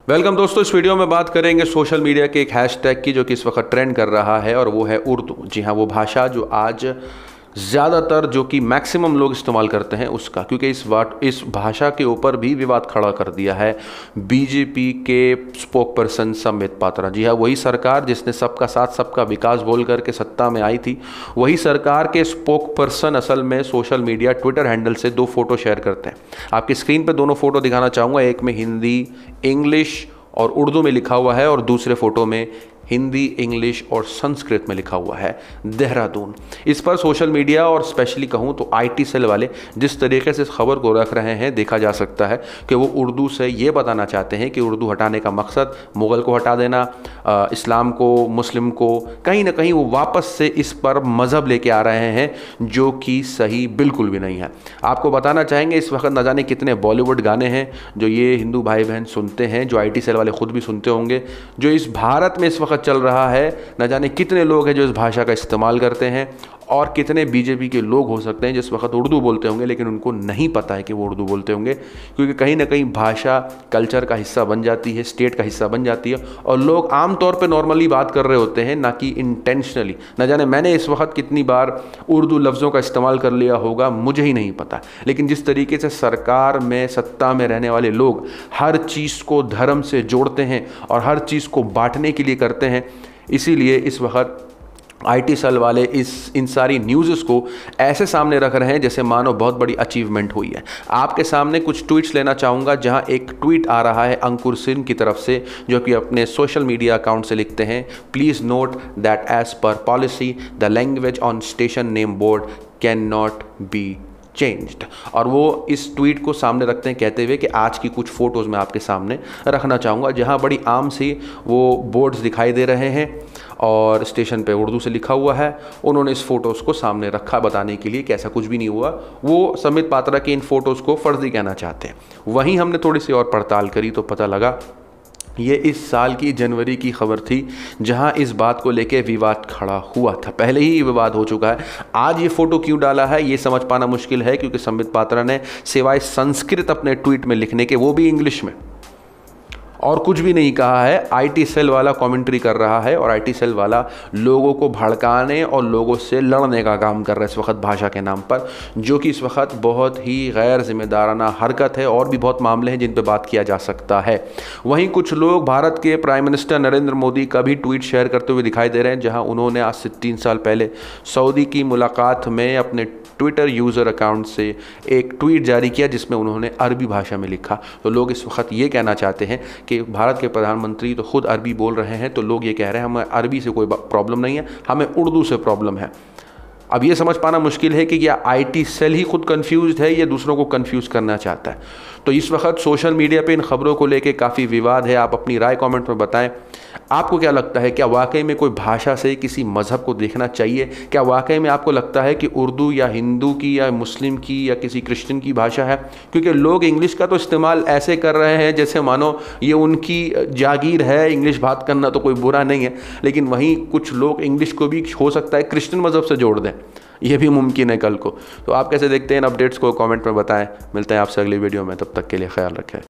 Welcome दोस्तों, इस video में बात करेंगे सोशल मीडिया के एक हैशटैग की जो कि इस वक्त ट्रेंड कर रहा है और वो है उर्दू। जी हाँ, वो भाषा जो आज ज़्यादातर जो कि मैक्सिमम लोग इस्तेमाल करते हैं उसका, क्योंकि इस भाषा के ऊपर भी विवाद खड़ा कर दिया है बीजेपी के स्पोक पर्सन संबित पात्रा। जी हाँ, वही सरकार जिसने सबका साथ सबका विकास बोल करके सत्ता में आई थी, वही सरकार के स्पोक पर्सन असल में सोशल मीडिया ट्विटर हैंडल से दो फोटो शेयर करते हैं। आपकी स्क्रीन पर दोनों फोटो दिखाना चाहूँगा, एक में हिंदी, इंग्लिश और उर्दू में लिखा हुआ है और दूसरे फोटो में हिंदी, इंग्लिश और संस्कृत में लिखा हुआ है देहरादून। इस पर सोशल मीडिया और स्पेशली कहूँ तो आईटी सेल वाले जिस तरीके से इस खबर को रख रहे हैं, देखा जा सकता है कि वो उर्दू से ये बताना चाहते हैं कि उर्दू हटाने का मकसद मुग़ल को हटा देना, इस्लाम को, मुस्लिम को, कहीं ना कहीं वो वापस से इस पर मज़हब लेके आ रहे हैं, जो कि सही बिल्कुल भी नहीं है। आपको बताना चाहेंगे इस वक्त न जाने कितने बॉलीवुड गाने हैं जो ये हिंदू भाई बहन सुनते हैं, जो आईटी सेल वाले खुद भी सुनते होंगे, जो इस भारत में इस वक्त चल रहा है। न जाने कितने लोग हैं जो इस भाषा का इस्तेमाल करते हैं और कितने बीजेपी के लोग हो सकते हैं जिस वक्त उर्दू बोलते होंगे लेकिन उनको नहीं पता है कि वो उर्दू बोलते होंगे, क्योंकि कहीं ना कहीं भाषा कल्चर का हिस्सा बन जाती है, स्टेट का हिस्सा बन जाती है और लोग आमतौर पे नॉर्मली बात कर रहे होते हैं, ना कि इंटेंशनली। न जाने मैंने इस वक्त कितनी बार उर्दू लफ्ज़ों का इस्तेमाल कर लिया होगा, मुझे ही नहीं पता। लेकिन जिस तरीके से सरकार में, सत्ता में रहने वाले लोग हर चीज़ को धर्म से जोड़ते हैं और हर चीज़ को बांटने के लिए करते हैं, इसीलिए इस वक्त आईटी सेल वाले इन सारी न्यूज़ को ऐसे सामने रख रहे हैं जैसे मानो बहुत बड़ी अचीवमेंट हुई है। आपके सामने कुछ ट्वीट्स लेना चाहूँगा, जहां एक ट्वीट आ रहा है अंकुर सिंह की तरफ से, जो कि अपने सोशल मीडिया अकाउंट से लिखते हैं, please note that as per policy the language on station name board can not be changed. और वो इस ट्वीट को सामने रखते हैं कहते हुए कि आज की कुछ फ़ोटोज़ मैं आपके सामने रखना चाहूँगा, जहाँ बड़ी आम सी वो बोर्ड्स दिखाई दे रहे हैं और स्टेशन पे उर्दू से लिखा हुआ है। उन्होंने इस फ़ोटोज़ को सामने रखा बताने के लिए कि ऐसा कुछ भी नहीं हुआ, वो संबित पात्रा की इन फ़ोटोज़ को फर्जी कहना चाहते हैं। वहीं हमने थोड़ी सी और पड़ताल करी तो पता लगा ये इस साल की जनवरी की खबर थी, जहां इस बात को लेके विवाद खड़ा हुआ था। पहले ही विवाद हो चुका है। आज ये फ़ोटो क्यों डाला है ये समझ पाना मुश्किल है, क्योंकि संबित पात्रा ने सिवाय संस्कृत अपने ट्वीट में लिखने के, वो भी इंग्लिश में, और कुछ भी नहीं कहा है। आईटी सेल वाला कमेंट्री कर रहा है और आईटी सेल वाला लोगों को भड़काने और लोगों से लड़ने का काम कर रहा है इस वक्त भाषा के नाम पर, जो कि इस वक्त बहुत ही गैर जिम्मेदाराना हरकत है। और भी बहुत मामले हैं जिन पर बात किया जा सकता है। वहीं कुछ लोग भारत के प्राइम मिनिस्टर नरेंद्र मोदी का भी ट्वीट शेयर करते हुए दिखाई दे रहे हैं, जहाँ उन्होंने आज से 3 साल पहले सऊदी की मुलाकात में अपने ट्विटर यूज़र अकाउंट से एक ट्वीट जारी किया जिसमें उन्होंने अरबी भाषा में लिखा। तो लोग इस वक्त ये कहना चाहते हैं कि भारत के प्रधानमंत्री तो खुद अरबी बोल रहे हैं, तो लोग ये कह रहे हैं हमें अरबी से कोई प्रॉब्लम नहीं है, हमें उर्दू से प्रॉब्लम है। अब ये समझ पाना मुश्किल है कि क्या आईटी सेल ही खुद कंफ्यूज्ड है या दूसरों को कंफ्यूज करना चाहता है। तो इस वक्त सोशल मीडिया पे इन खबरों को लेके काफ़ी विवाद है। आप अपनी राय कमेंट में बताएं, आपको क्या लगता है, क्या वाकई में कोई भाषा से किसी मज़हब को देखना चाहिए? क्या वाकई में आपको लगता है कि उर्दू या हिंदू की या मुस्लिम की या किसी क्रिश्चियन की भाषा है? क्योंकि लोग इंग्लिश का तो इस्तेमाल ऐसे कर रहे हैं जैसे मानो ये उनकी जागीर है, इंग्लिश बात करना तो कोई बुरा नहीं है। लेकिन वहीं कुछ लोग इंग्लिश को भी हो सकता है क्रिश्चियन मज़हब से जोड़ दें, ये भी मुमकिन है कल को। तो आप कैसे देखते हैं इन अपडेट्स को कमेंट में बताएं। मिलते हैं आपसे अगली वीडियो में, तब तक के लिए ख्याल रखें।